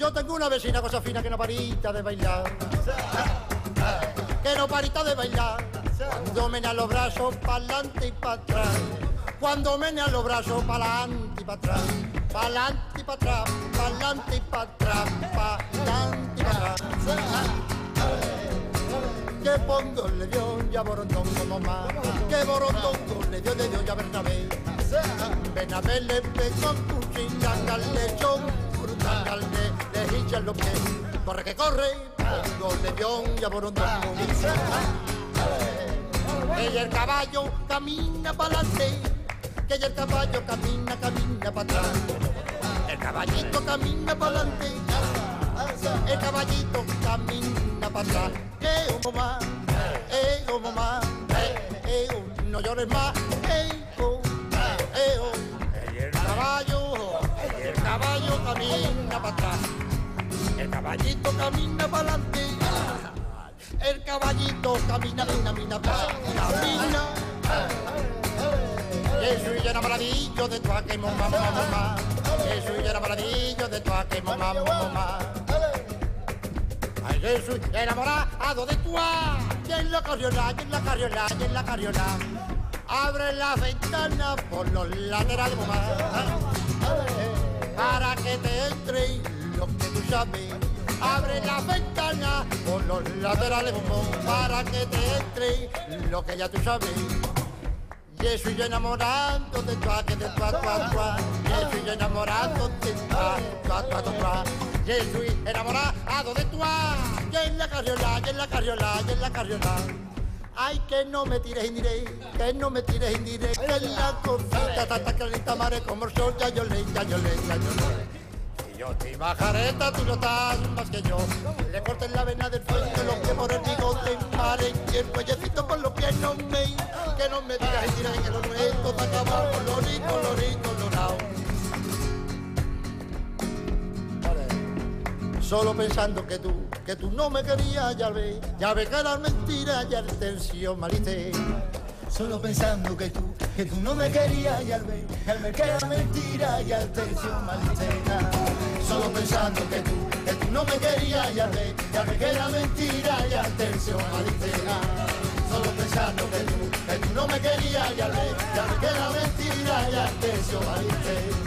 Yo tengo una vecina cosa fina que no parita de bailar, que no parita de bailar. Cuando menea los brazos pa'lante y pa' atrás, cuando menea los brazos pa'lante y pa' atrás, pa'lante y pa' atrás, pa'lante y pa' atrás, pa'lante y pa' atrás. Que pongo le dio ya borondongo mamá, que borondongo le dio ya Bernabé. Bernabé le pegó cuchilla, le echó le hinchan los pies. Corre que corre, pongo le dio ya borondongo. Que el caballo camina para adelante, que el caballo camina para atrás. El caballito camina para adelante, el caballito camina para atrás. Mamá, mamá, no llores más. El caballo camina para atrás, el caballito camina para adelante. El caballito camina, camina. Jesús y enamoradillo de tu que mamá. Jesús y enamoradillo de tu que mamá. Ay, Jesús enamorado de tu y en la carriola. Abre la ventana por los laterales, mamá, para que te entre lo que tú sabes. Abre la ventana por los laterales, para que te entre lo que ya tú sabes. Y eso yo enamorando de tu, que de tu. Y eso yo enamorando de tu. Y eso enamorado de tu. Y en la carriola. Ay, que no me tires indirecta, que en la cosita está clarita, mare como el sol, ya yo le. Si yo te bajareta, tú no estás más que yo. Le corten la vena del frente, los pies por el bigote, mare, y el cuellecito por los pies no me. Que no me digas indirecta, que lo nuestro está acabado, colorado. Solo pensando que tú no me querías, ya ve que era mentira, ya el tercio maliste. Solo pensando que tú no me querías, ya ve que era mentira, ya el tercio maliste. Solo pensando que tú no me querías, ya ve que era mentira, ya el tercio maliste. Solo pensando que tú no me querías, ya ve que era mentira, ya el tercio maliste.